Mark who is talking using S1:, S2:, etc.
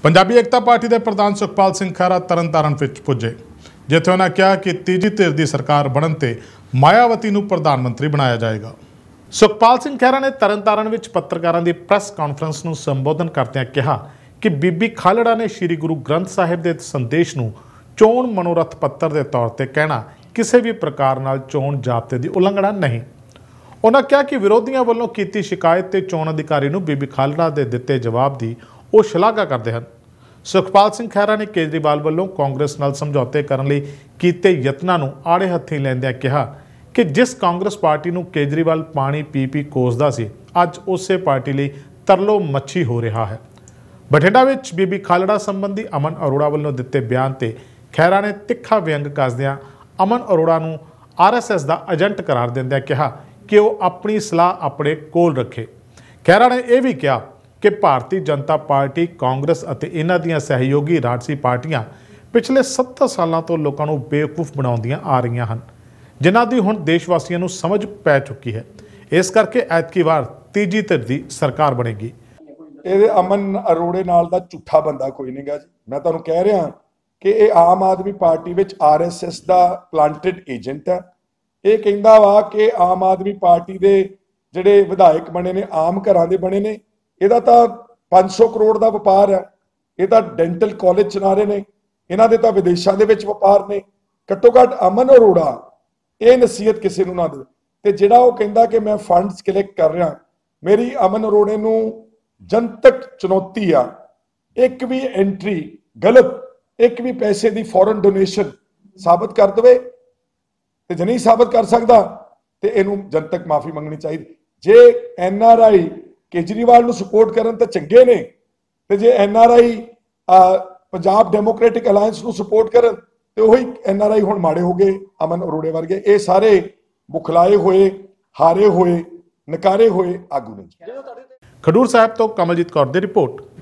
S1: पंजाबी एकता party के प्रधान सुखपाल सिंह खैरा तरनतारण पुजे, जिथे उन्होंने कहा कि तीजी धिर की सरकार बनने ते मायावती को प्रधानमंत्री बनाया जाएगा। सुखपाल सिंह खैरा ने तरनतारण में पत्रकारों की प्रैस कॉन्फ्रेंस को संबोधन करदਿਆਂ कहा कि बीबी खालड़ा ने श्री गुरु ग्रंथ साहिब के संदेश को चोण मनोरथ पत्र के तौर पर कहना किसी भी प्रकार नाल चोण जाबते की उलंघना नहीं। उन्होंने कहा कि विरोधियों वालों की शिकायत ते चोण अधिकारी को बीबी खालड़ा के दिते जवाब की वो शलाघा करते हैं। सुखपाल सिंह खैरा ने केजरीवाल वालों कांग्रेस नाल समझौते करने लई कीते यत्नां नूं आड़े हत्थीं लैंदिआं कहा कि जिस कांग्रेस पार्टी नूं केजरीवाल पानी पी पी कोसदा सी, अज उसे पार्टी लई तरलो मच्छी हो रहा है। बठिंडा विच बीबी खालड़ा संबंधी अमन अरोड़ा वालों दिते बयान ते खैरा ने तिखा व्यंग कसदिआं अमन अरोड़ा नूं RSS दा एजेंट करार दिंदिआं कहा कि वह अपनी सलाह अपने कोल रखे। खैरा ने यह भी कहा कि भारतीय जनता पार्टी कांग्रेस और इन्हां दीआं सहयोगी राजसी पार्टियां पिछले 70 सालों तो लोगों को बेवकूफ बनाउंदियां आ रही हैं, जिन्हां दी हुण देशवासियों को समझ पै चुकी है। इस करके ऐतकी वार तीजी धिर दी सरकार बनेगी।
S2: ये अमन अरोड़े नाल दा झूठा बंदा कोई नहीं गा जी। मैं तुहानूं कह रहा कि ये आम आदमी पार्टी विच RSS दा प्लांटेड एजेंट है। ये कहंदा वा कि आम आदमी पार्टी दे जिहड़े विधायक बने ने आम घरां दे बने ने, ਇਹਦਾ ਤਾਂ 500 ਕਰੋੜ ਦਾ ਵਪਾਰ ਹੈ। ਇਹ ਤਾਂ ਡੈਂਟਲ ਕਾਲਜ ਚਲਾ ਰਹੇ ਨੇ, ਇਹਨਾਂ ਦੇ ਤਾਂ ਵਿਦੇਸ਼ਾਂ ਦੇ ਵਿੱਚ ਵਪਾਰ ਨੇ। ਘੱਟੋ ਘੱਟ ਅਮਨ ਅਰੋੜਾ ਇਹ ਨਸੀਹਤ ਕਿਸੇ ਨੂੰ ਨਾ ਦੇ। ਤੇ ਜਿਹੜਾ ਉਹ ਕਹਿੰਦਾ ਕਿ ਮੈਂ ਫੰਡਸ ਕਲੈਕਟ ਕਰ ਰਿਹਾ, ਮੇਰੀ ਅਮਨ ਅਰੋੜੇ ਨੂੰ ਜਨਤਕ ਚੁਣੌਤੀ ਆ, ਇੱਕ ਵੀ ਐਂਟਰੀ ਗਲਤ, ਇੱਕ ਵੀ ਪੈਸੇ ਦੀ ਫੋਰਨ ਡੋਨੇਸ਼ਨ ਸਾਬਤ ਕਰ ਦੇਵੇ ਤੇ ਜੇ ਨਹੀਂ ਸਾਬਤ ਕਰ ਸਕਦਾ ਤੇ ਇਹਨੂੰ ਜਨਤਕ ਮਾਫੀ ਮੰਗਣੀ ਚਾਹੀਦੀ। ਜੇ NRI केजरीवाल ਨੂੰ सपोर्ट करन तो चंगे ने, ते जे NRI पंजाब डेमोक्रेटिक अलायंस ਨੂੰ सपोर्ट करन तो वही NRI हुण माड़े हो गए अमन अरोड़े वर्गे। ये सारे बुखलाए हुए, हारे हुए, नकारे हुए आगू ने।
S1: खडूर साहब तो कमलजीत कौर दी रिपोर्ट।